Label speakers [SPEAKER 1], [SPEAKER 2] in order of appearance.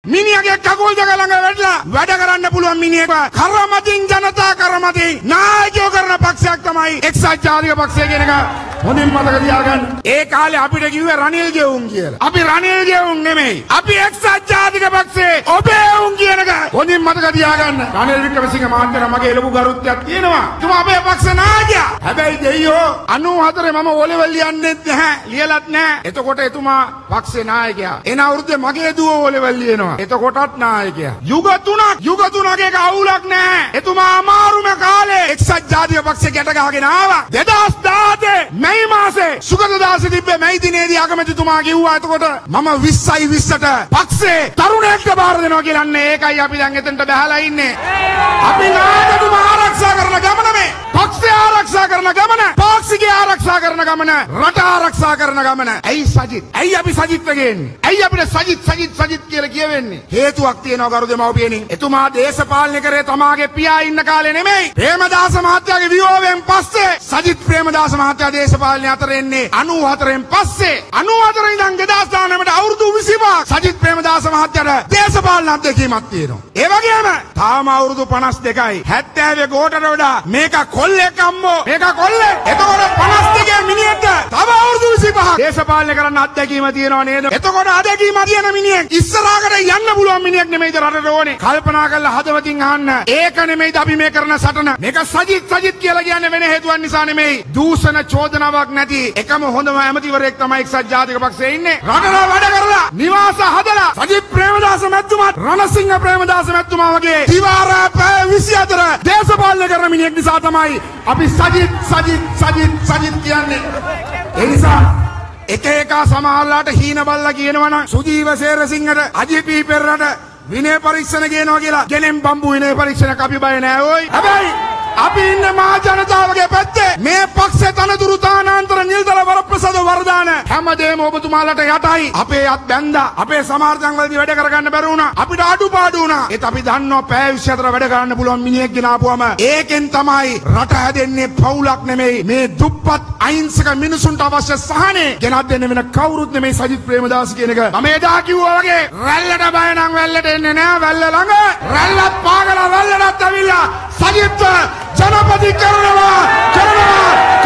[SPEAKER 1] මිනිහගේ කකුල් දෙක ළඟ වැටලා වැඩ කරන්න පුළුවන් මිනිහෙක් කරමතින් ජනතා කරමතින් නායකයෝ කරන පක්ෂයක් තමයි එක්සත් ජාතික පක්ෂය කියන එක හොඳින් මතක තියාගන්න. ඒ කාලේ අපිට කිව්වේ රනිල් ගෙවුන් කියලා. අපි රනිල් ගෙවුන් නෙමෙයි. අපි එක්සත් ජාතික පක්ෂයේ ඔබේ වුන් කියන එක හොඳින් මතක තියාගන්න. රනිල් වික්‍රමසිංහ මහත්තයා මගේ ලොකු ගරුත්වයක් තියෙනවා. තුමා අපේ පක්ෂ නායකයා. හැබැයි දෙයියෝ 94 මම ඕලෙවල් ලියන්නෙත් නැහැ. ලියලත් නැහැ. එතකොට එතුමා පක්ෂේ නායකයා. එන අවුරුද්දේ මගේ දුව ඕලෙවල් ලියනවා. එතකොටත් නායකයා. යුග තුනක එක අවුලක් නැහැ. එතුමා අමාරුම කාලේ එක්සත් ජාතික පක්ෂේ ගැට ගහගෙන ආවා. 2017 මැයි මාසේ සුගතදාස තිබ්බේ මැයි දිනේදී අගමැතිතුමා කිව්වා එතකොට මම 20යි 20ට පක්ෂේ තරුණයෙක්ට බාර දෙනවා කියලා. ඒකයි අපි දැන් එතනට බහලා ඉන්නේ. අපි නායකතුමා ආරක්ෂා කරන ගමන මේ පක්ෂය ආරක්ෂා කරන ගමන පාක්ෂිකය ආරක්ෂා කරන ගමන රට ආරක්ෂා කරන ගමන. ඇයි සජිත්? ඇයි අපි සජිත්ව ගේන්නේ? ඇයි අපිට සජිත් කියලා කියවෙන්නේ? හේතුවක් තියෙනවා ගරු දෙමව්පියනි. එතුමා දේශපාලනය කරේ තමාගේ පියා ඉන්න කාලේ නෙමෙයි. ප්‍රේමදාස මහත්තයාගේ වියෝවයෙන් පස්සේ සජිත් ප්‍රේමදාස මහත්තයා දේශපාලනය අතර එන්නේ 94න් පස්සේ. 94 ඉඳන් 2019ට අවුරුදු 25ක් සජිත් ප්‍රේමදාස මහත්තයාට දේශපාලන අත්දැකීමක් තියෙනවා. ඒ වගේම තාම අවුරුදු 52යි. 70 ගෝටට වඩා මේක කොල්ලෙක් අම්මෝ. මේක කොල්ලෙක්. එතකොට 52 මිනිහෙක්ට තව අවුරුදු 25ක් දේශපාලනය කරන්න අත්දැකීම තියෙනවා නේද? එතකොට අත්දැකීම තියෙන මිනිහෙක් ඉස්සරහකට යන්න පුළුවන් මිනිහෙක් නෙමෙයිද රටට ඕනේ. කල්පනා කරලා හදවතින් අහන්න. ඒක නෙමෙයිද අපි මේ කරන සටන. මේක සජිත් කියලා කියන්නේ වෙන හේතුවක් නිසා නෙමෙයි. දූෂණ චෝදනාවක් නැති එකම හොඳම ඇමතිවරයෙක් තමයි එක්සත් ජාතික පක්ෂයේ ඉන්නේ. රටට වැඩ කරලා නිවාස හදලා සජිත් ප්‍රේමදාස මැතිතුමාත් රණසිංහ ප්‍රේමදාස මැතිතුමා වගේ දිවාරා පැය 24 දේශපාලනය කරන මිනිහෙක් නිසා තමයි අපි සජිත් කියන්නේ. ඒ නිසා එක සමහරලාට හීන බල්ලා කියනවනම් සුජීව සේරසිංහට අජිපී පෙරරට විනය පරීක්ෂණ කියනවා කියලා ගෙනෙන් බම්බු විනය පරීක්ෂණයක් අපි බය නෑ ඕයි. හැබැයි අපි ඉන්නේ මහා ජනතාවගේ පැත්තේ. මේ පක්ෂේ තනතුරු තානාන්තර නිල්දල වරප්‍රසාද වර්ධාන හැමදේම ඔබතුමාලට යටයි. අපේ අත් බැන්දා. අපේ සමාජංගවලදී වැඩ කරගන්න බැරි වුණා. අපිට අඩුපාඩු වුණා. ඒත් අපි දන්නවා පැය 24 වැඩ කරන්න පුළුවන් මිනිහෙක් ගෙන ආපුවම ඒකෙන් තමයි රට හැදෙන්නේ. පවුලක් නෙමෙයි. මේ දුප්පත් අහිංසක මිනිසුන්ට අවශ්‍ය සහනේ ගෙනත් දෙන්න වෙන කවුරුත් නෙමෙයි සජිත් ප්‍රේමදාස කියන එක. මම එදා කිව්වා වගේ රැල්ලට බය නම් වැල්ලට එන්නේ නෑ. වැල්ල ළඟ රැල්ලත් පාගලා වැල්ලටත් ඇවිල්ලා සජිත් ජනපති කරනවා